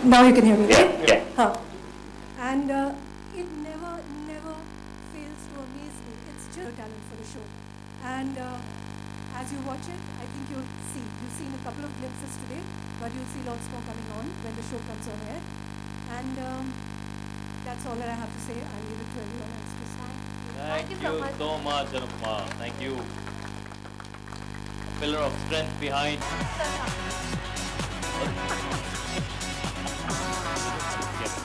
Now you can hear me, right? Yeah. Huh. And it never fails to amaze me. It's just a talent for the show. And as you watch it, I think you'll see. You've seen a couple of glimpses today, but you'll see lots more coming on when the show comes on air. And that's all that I have to say. I'll leave it to everyone else to say. Thank you so much, Anupama. Thank you. A pillar of strength behind. Yes.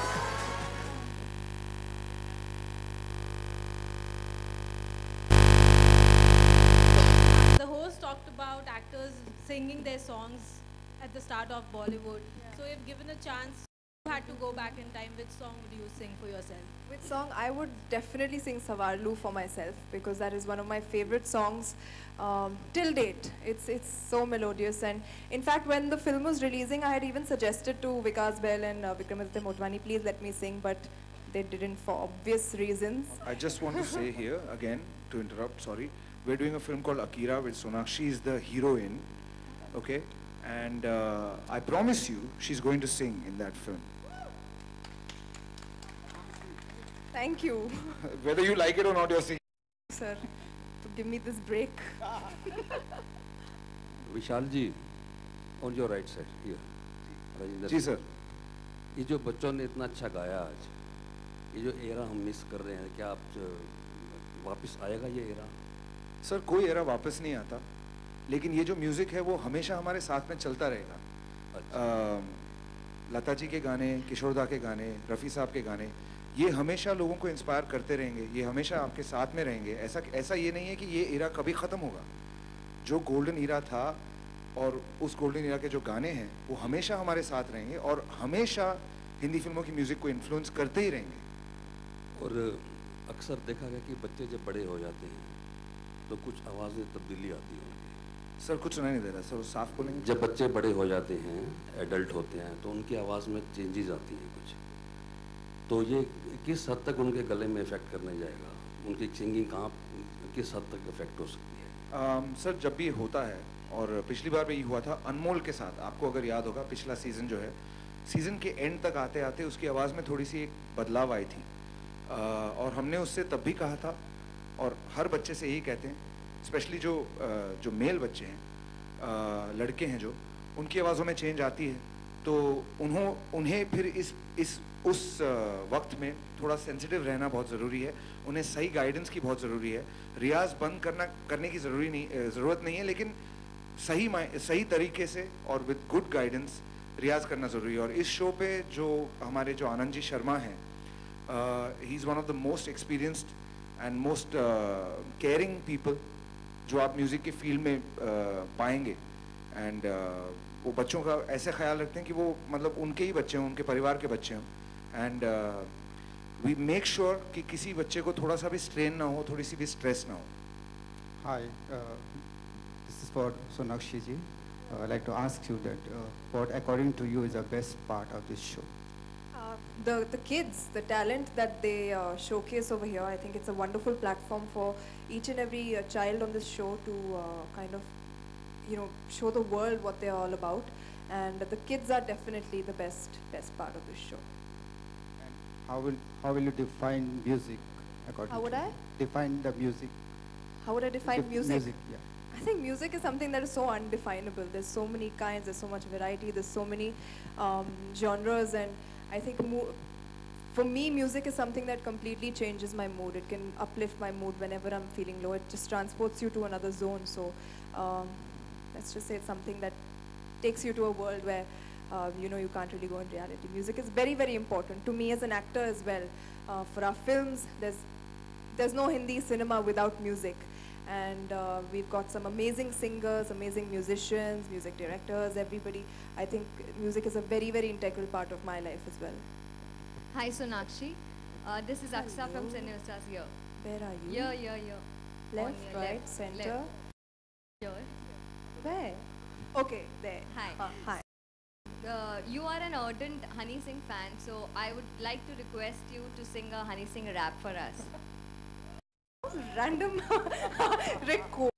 The host talked about actors singing their songs at the start of Bollywood. Yeah. So if given a chance, you had to go back in time, which song would you sing for yourself? Which song? I would definitely sing Savarlu for myself because that is one of my favorite songs till date. It's so melodious, and in fact when the film was releasing I had even suggested to Vikas Bahl and Vikramaditya Motwani, please let me sing, but they didn't for obvious reasons. I just want to say here again, to interrupt, sorry, we're doing a film called Akira with Sonakshi is the heroine, okay, and I promise you she's going to sing in that film. Thank you. Whether you like it or not, you're singing. Sir, to give me this break. Vishal ji, on your right side here. जी sir. ये जो बच्चों ने इतना अच्छा गाया आज, ये जो एरा हम मिस कर रहे हैं, क्या आप वापस आएगा ये एरा? सर कोई एरा वापस नहीं आता, लेकिन ये जो म्यूजिक है वो हमेशा हमारे साथ में चलता रहेगा. अच्छा. लता जी के गाने, किशोर दा के गाने, रफ़ी साहब के गाने, ये हमेशा लोगों को इंस्पायर करते रहेंगे, ये हमेशा आपके साथ में रहेंगे. ऐसा ये नहीं है कि ये एरा कभी ख़त्म होगा. जो गोल्डन एरा था और उस गोल्डन एरा के जो गाने हैं वो हमेशा हमारे साथ रहेंगे और हमेशा हिंदी फिल्मों की म्यूज़िक को इन्फ्लुएंस करते ही रहेंगे. और अक्सर देखा गया कि बच्चे जब बड़े हो जाते हैं तो कुछ आवाज़ में तब्दीली आती होगी. सर कुछ सुनाई नहीं दे रहा सर, साफ बोलेंगे. जब बच्चे बड़े हो जाते हैं, एडल्ट होते हैं, तो उनकी आवाज़ में चेंजेस आती हैं कुछ. तो ये किस हद तक उनके गले में इफेक्ट करने जाएगा? उनकी सिंगिंग कहाँ किस हद तक इफेक्ट हो सकती है? सर जब भी होता है, और पिछली बार भी हुआ था अनमोल के साथ, आपको अगर याद होगा पिछला सीज़न जो है, सीज़न के एंड तक आते आते उसकी आवाज़ में थोड़ी सी एक बदलाव आई थी, और हमने उससे तब भी कहा था और हर बच्चे से यही कहते हैं, स्पेशली जो मेल बच्चे हैं, लड़के हैं जो, उनकी आवाज़ों में चेंज आती है, तो उन्हें फिर उस वक्त में थोड़ा सेंसिटिव रहना बहुत ज़रूरी है. उन्हें सही गाइडेंस की बहुत ज़रूरी है. रियाज बंद करने की ज़रूरत नहीं है, लेकिन सही तरीके से और विद गुड गाइडेंस रियाज करना ज़रूरी है. और इस शो पे जो हमारे जो आनंद जी शर्मा हैं, he is one of the most experienced and most caring people जो आप म्यूज़िक की फील्ड में पाएंगे. एंड वो बच्चों का ऐसे ख्याल रखते हैं कि वो मतलब उनके ही बच्चे हों, उनके परिवार के बच्चे हों. एंड वी मेक श्योर कि किसी बच्चे को थोड़ा सा भी स्ट्रेन ना हो, थोड़ी सी भी स्ट्रेस ना हो. Hi, this is for Sonakshi ji. I'd like to ask you that what according to you is the best part of this show? The kids, the talent that they showcase over here, I think it's a wonderful platform for each and every child on this show to kind of, you know, show the world what they're all about, and the kids are definitely the best part of this show. And how will you define music according How would to I? you? Define the music. How would I define music? Music, yeah. I think music is something that is so undefinable. There's so many kinds, there's so much variety, there's so many genres, and I think for me music is something that completely changes my mood. It can uplift my mood whenever I'm feeling low. It just transports you to another zone. So let's just say it's something that takes you to a world where you know, you can't really go in reality. Music is very, very important to me as an actor as well. For our films, there's no Hindi cinema without music. And we've got some amazing singers, amazing musicians, music directors, everybody. I think music is a very, very integral part of my life as well. Hi Sonakshi, this is Aksa from Cinestars here. Where are you? Here. Left, your right, left, center? left. Here. Where? Okay, there. Hi. Hi. You are an ardent Honey Singh fan, so I would like to request you to sing a Honey Singh rap for us. Random request.